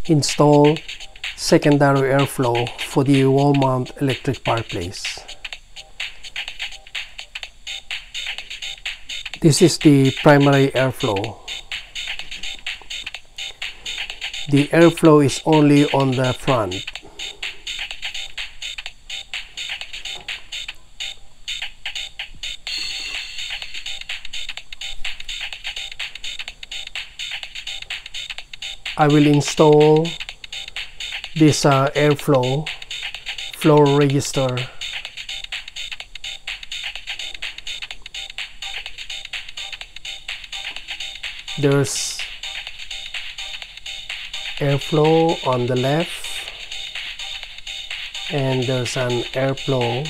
Install secondary airflow for the wall mount electric fireplace. This is the primary airflow. The airflow is only on the front. I will install this airflow flow register. There's airflow on the left and there's an airflow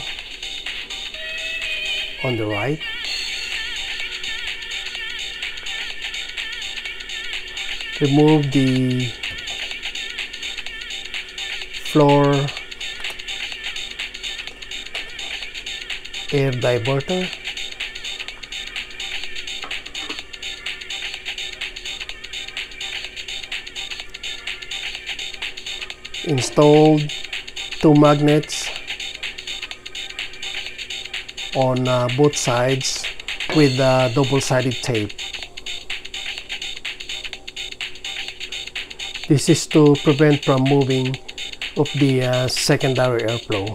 on the right. Remove the floor air diverter. Installed 2 magnets on both sides with double-sided tape. This is to prevent from moving of the secondary airflow.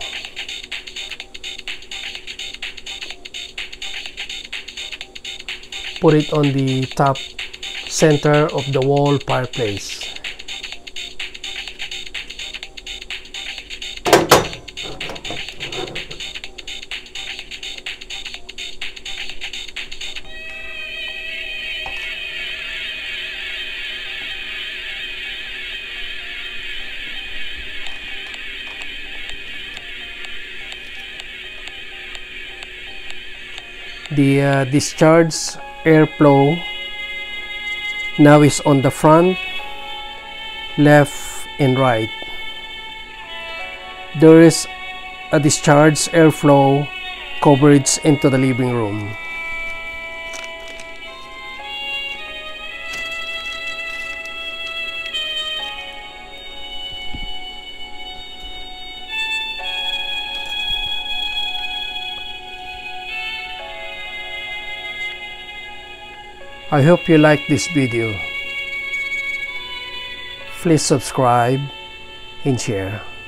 Put it on the top center of the wall fireplace. The discharge airflow now is on the front, left and right. There is a discharge airflow coverage into the living room. I hope you like this video. Please subscribe and share.